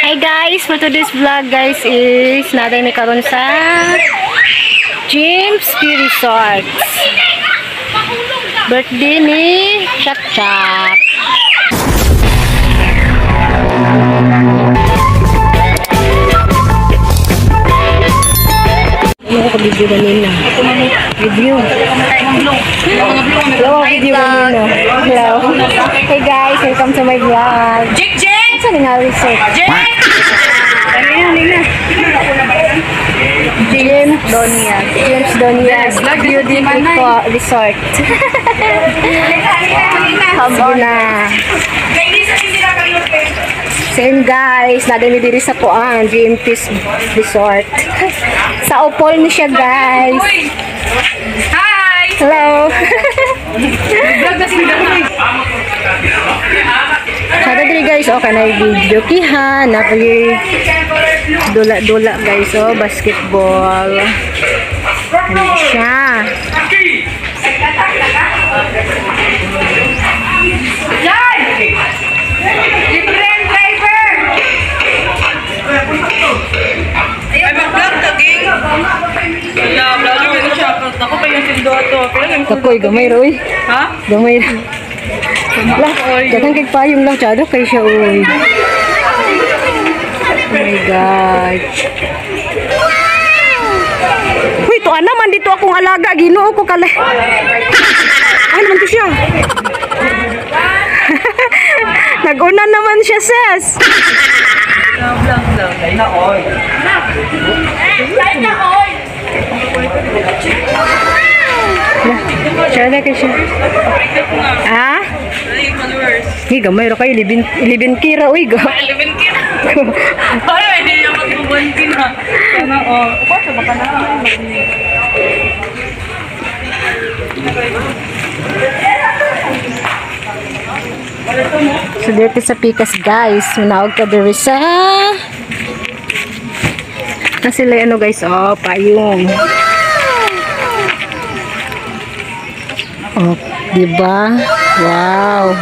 Hi guys, for today's vlog guys is natin ni karon sa James P. Resorts. Birthday ni Chak Chak. Ano ko video kanina? Video. Hello, video kanina. Hello. Hey guys, welcome to my vlog. Saan nga resort? James Donia. James Donia Beauty Resort. Habo na. Same guys, nadami diri sa kuan, GMP's Resort. Sa Opol ni siya guys. Hi! Hello. Sada diri guys, okay na yung video kiha, napagi dula-dula guys, oh, basketball. Ano siya? Yan! Different driver! Ay, mag-vlog ka, ging! Wala, vlogger ko siya. Ako pa yung sindo ito. Kakoy, gamay roy. Ha? Gamay ra. Lah, kadang kay payong lang chado kay siya oy. Oh my god. Uy, to ana man dito akong alaga, Ginoo ko kale. Ay naman to siya. Nag-una naman siya, sis. Vlog. Ay na, oy. Ay na, oy. Siya na siya. Ah? Hey, gamay ra kayo. 11 kira. Uy, ga. 11 kira. Ay, hindi niya mag-1 kira. Sana, oh. Upa, sa baka na. So, dito sa Pikas, guys. Manawag ka dito sa... Kasi sila, ano guys, oh, payong. Oh, diba? Wow.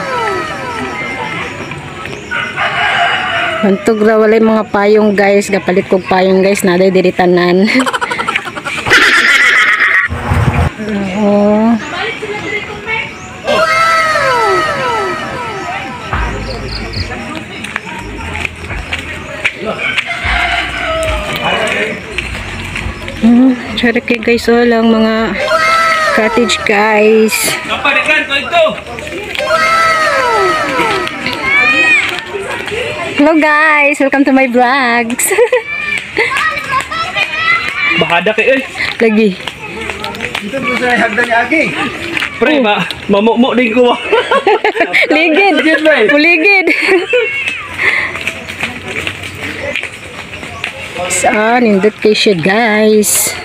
Bantog ra walay mga payong guys, gapalit kog payong guys, naday diri tanan. Oh. Tsara kay guys, oh lang mga cottage guys. Hello guys, welcome to my vlogs. Bahada kay Lagi. Ito po sa hagdan ni Agi. Pre, mamukmuk din ko. Ligid. Puligid. Saan nindot kay siya guys.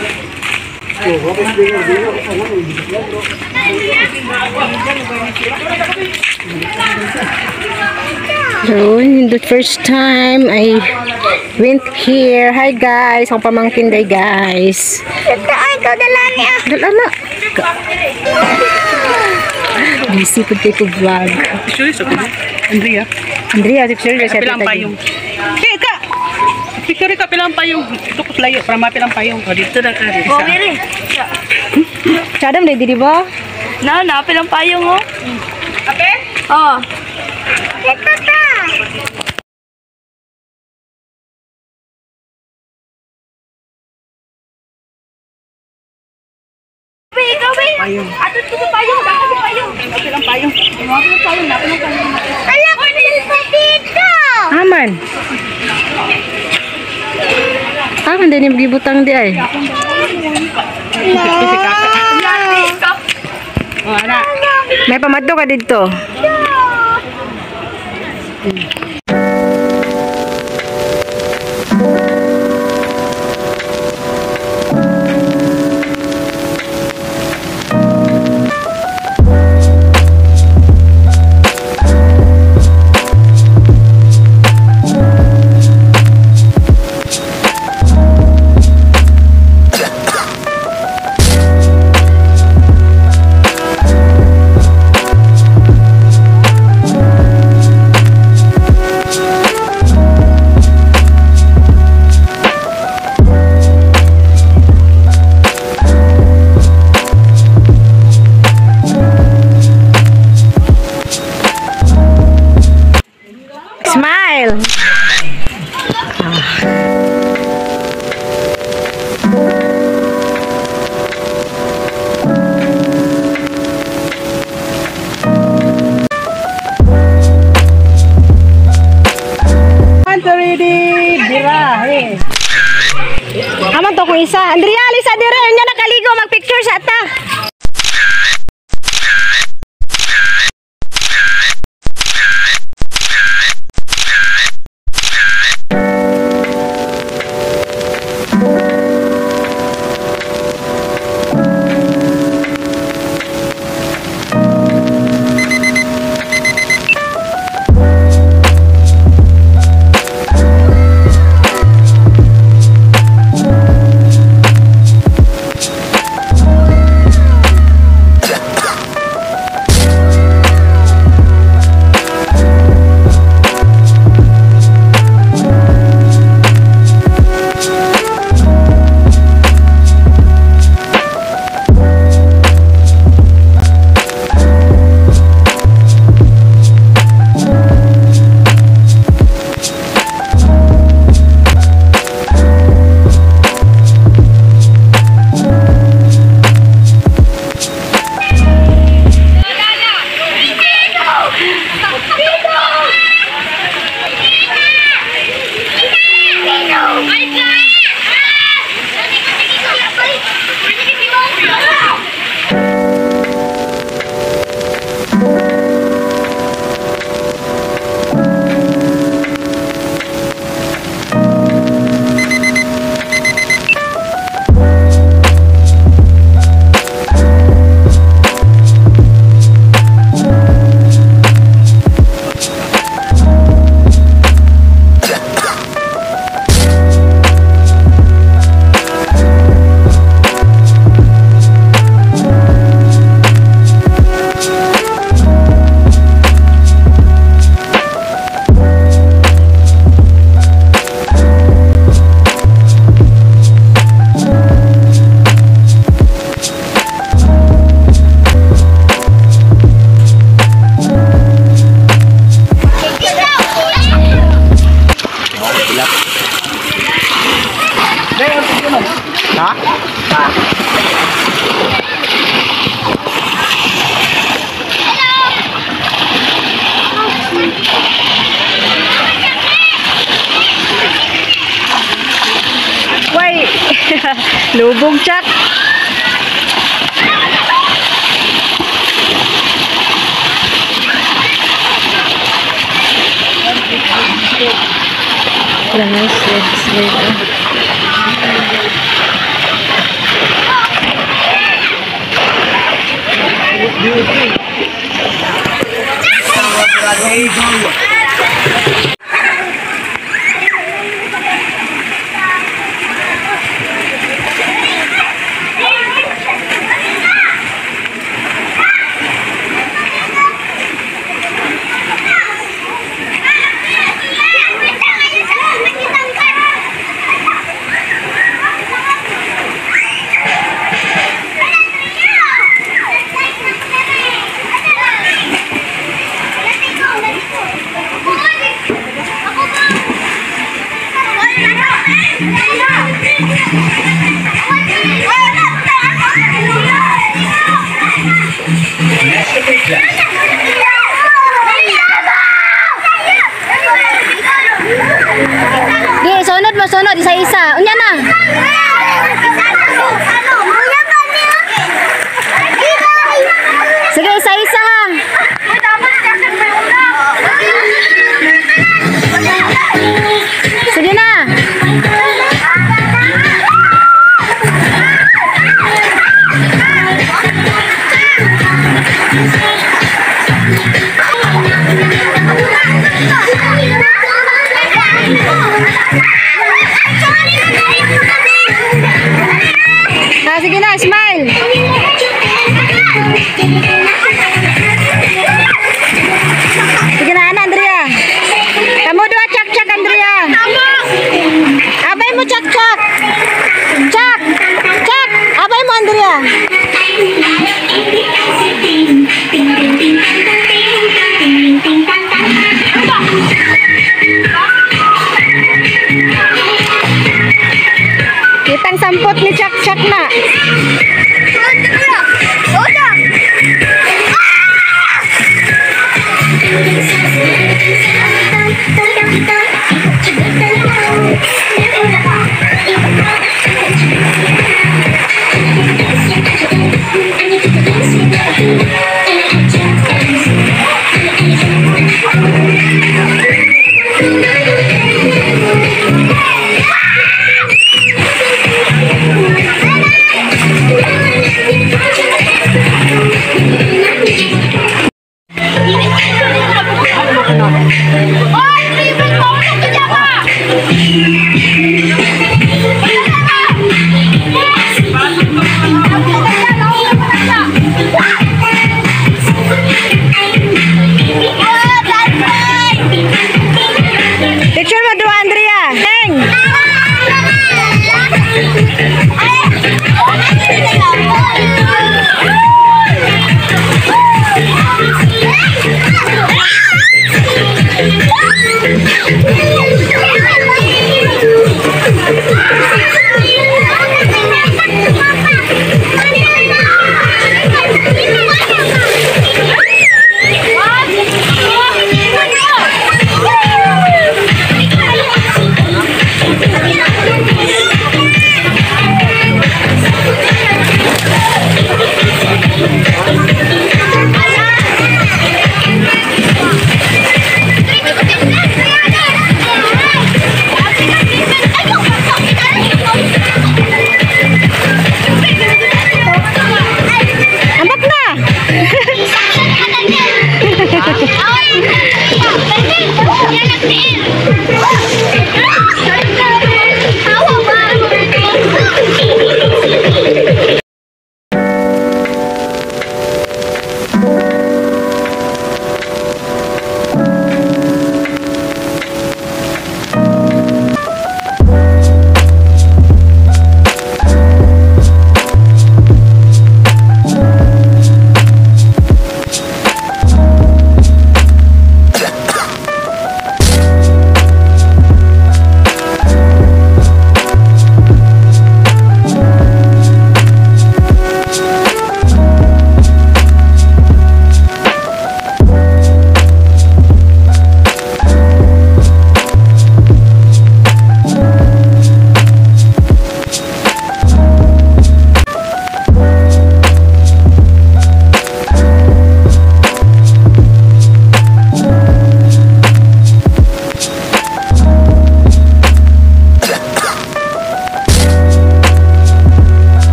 So, the first time I went here. Hi guys, ang pamangkin day guys. Ikaw dala niya. Dala na. Busy po tayo vlog. Andrea. Andrea, picture siya. Pilang payong. Kaya ka. Picture ka pilang payong. Ito ko layo para mapilang payong. O dito na ka. Oh, Miri. Chadam day di ba? Na, pilang payong, oh. Ape? Oh. Ito ka. Payong. Ato ito payong. Bakit payong? Pilang payong. Pilang payong. Kaya ko dito. Aman. Aman din yung gibutang di ay. O, anak. May pamadto ka dito. ang isa. Andrea, Lisa, dire. Nya nakaligo. Mag-picture sa ata. Lubog, Chak. Sunod isa-isa. Unya na. Sige, isa-isa ha. Sige na. Sige na, smile. Sige na, Andrea. Kamu dua cak-cak, Andrea. Abay mo cak-cak. Cak. Cak. Abay mo, Andrea. Kitang sampot ni cak-cak na.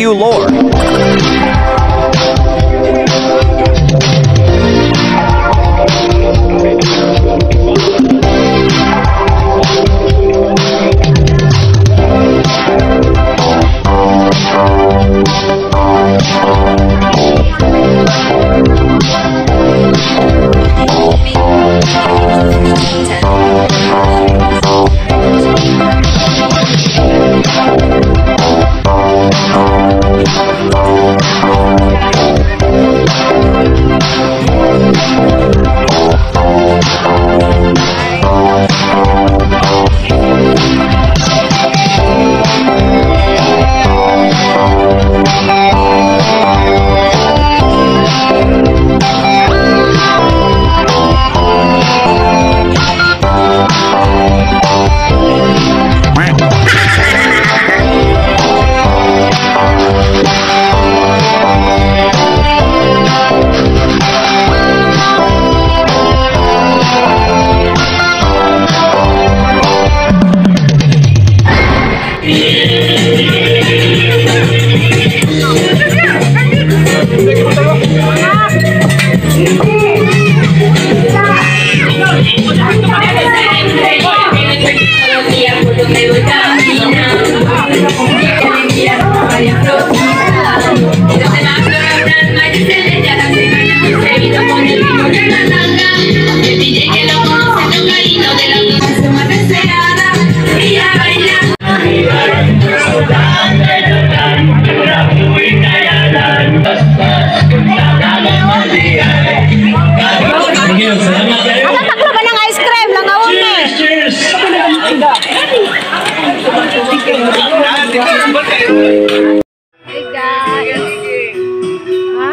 you, Lord. Hey guys. Ha?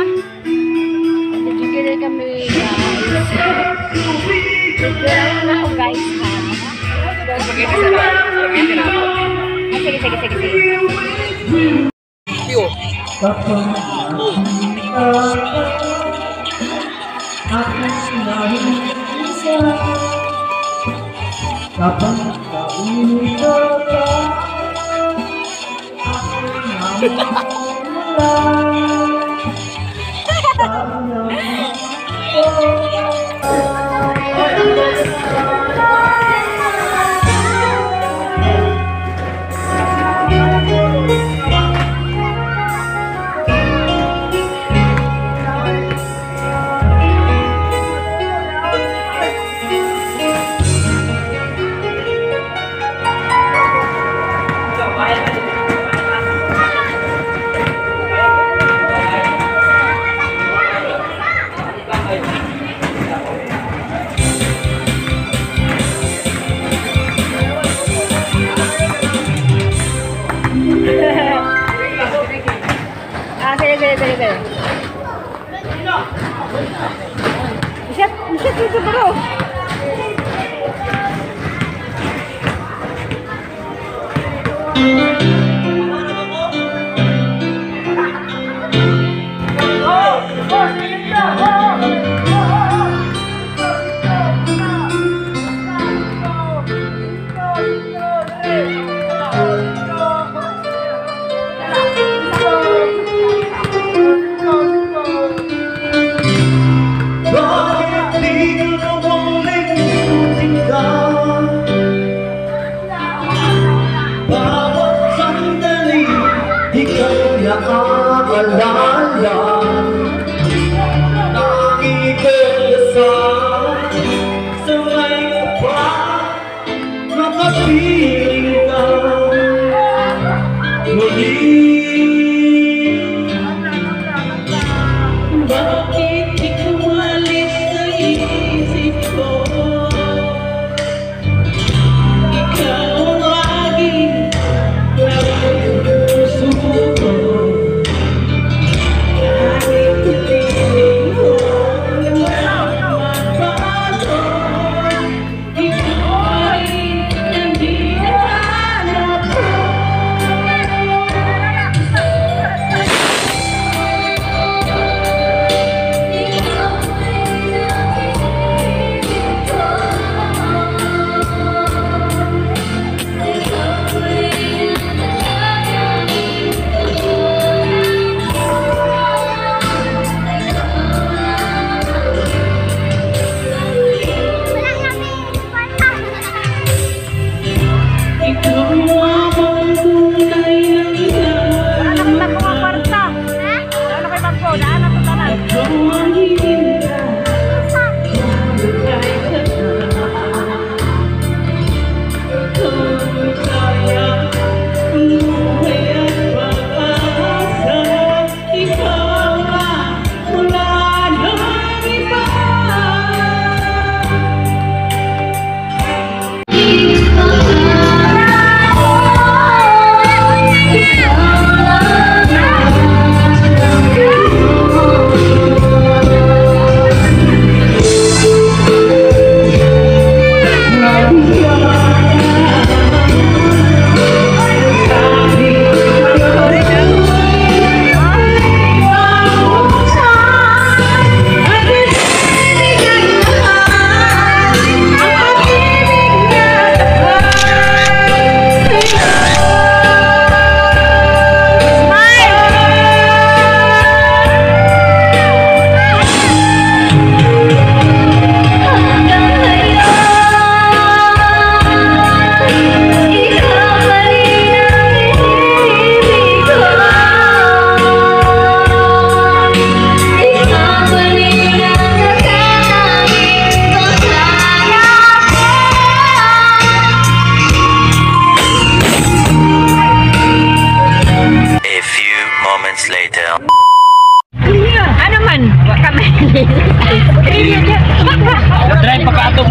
Nagigilid kami guys. Nagigilid na ako guys ha. Sige. Bisa dito bro. Ikaw na aalala,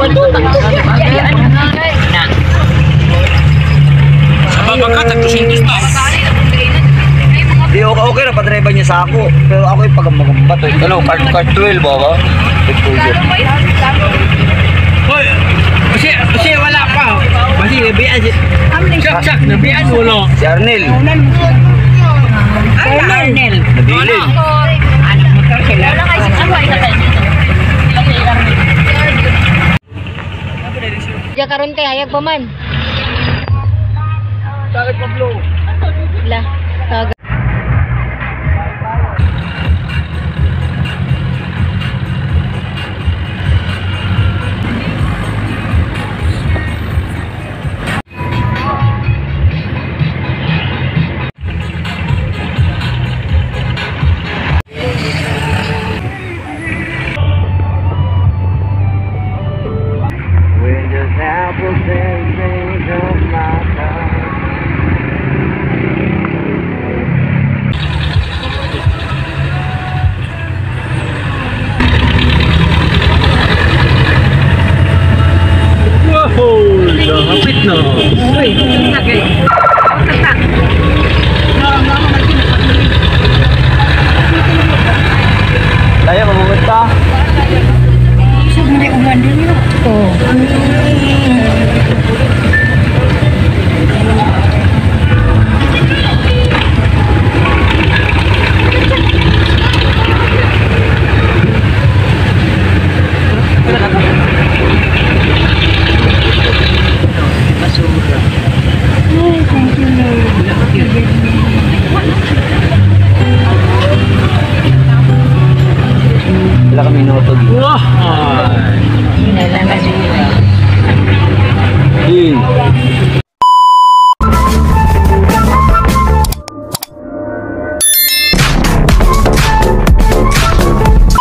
Di okay na padriba niya sa ako. Pero ako yung pagambagamba to. Ano, card 12 ba ba? Hoy, kasi wala pa. Kasi nabiyan si... Sak, nabiyan ulo. Si Arnel. Arnel. Nabilin. Diya karon kay hayag pa man. Bakit Pablo? La. Taga. When just apples and things of my time. Wow, nakapit na. Kaya mamunta. Oh.